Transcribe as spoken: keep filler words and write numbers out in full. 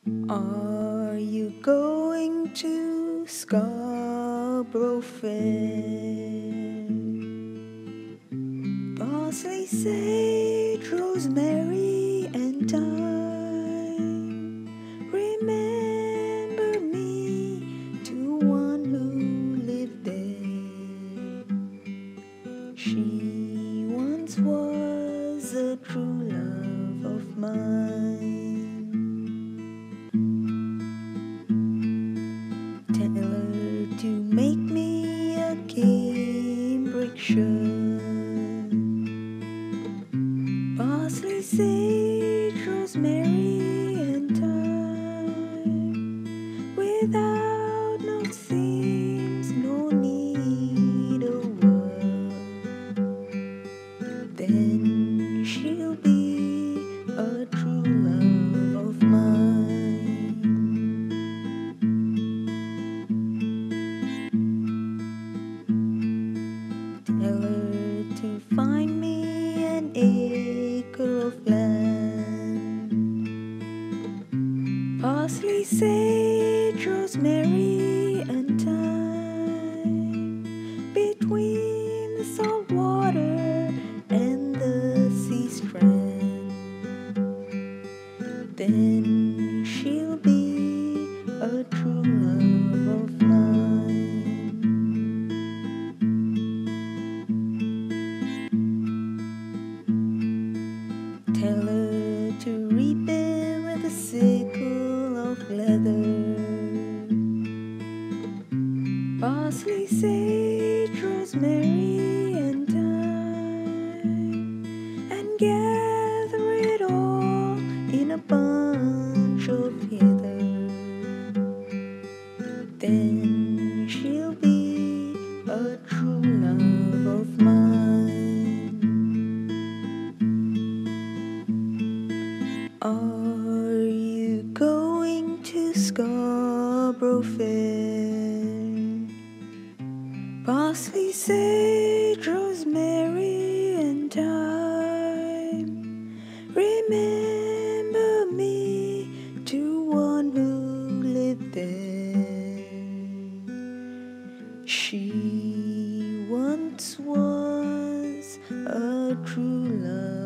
Are you going to Scarborough Fair? Parsley, sage, rosemary, and thyme. Remember me to one who lived there. She once was a true love of mine. Tell her to make me a cambric shirt. Parsley, sage, rosemary, and thyme. Without no seams, no need of work. Then she'll be a true love of mine. Tell her to find me an acre of land. Parsley, sage, rosemary, and thyme. Between the salt water and the sea strand. Then she'll be a true love of mine. Tell her to reap it with a sickle of leather. Parsley, sage, rosemary, and thyme. And gather it all in a bunch of heather. Then she'll be a true love of mine. Are you going to Scarborough Fair? Parsley, sage, rosemary, and thyme. Remember me to one who lived there. She once was a true love.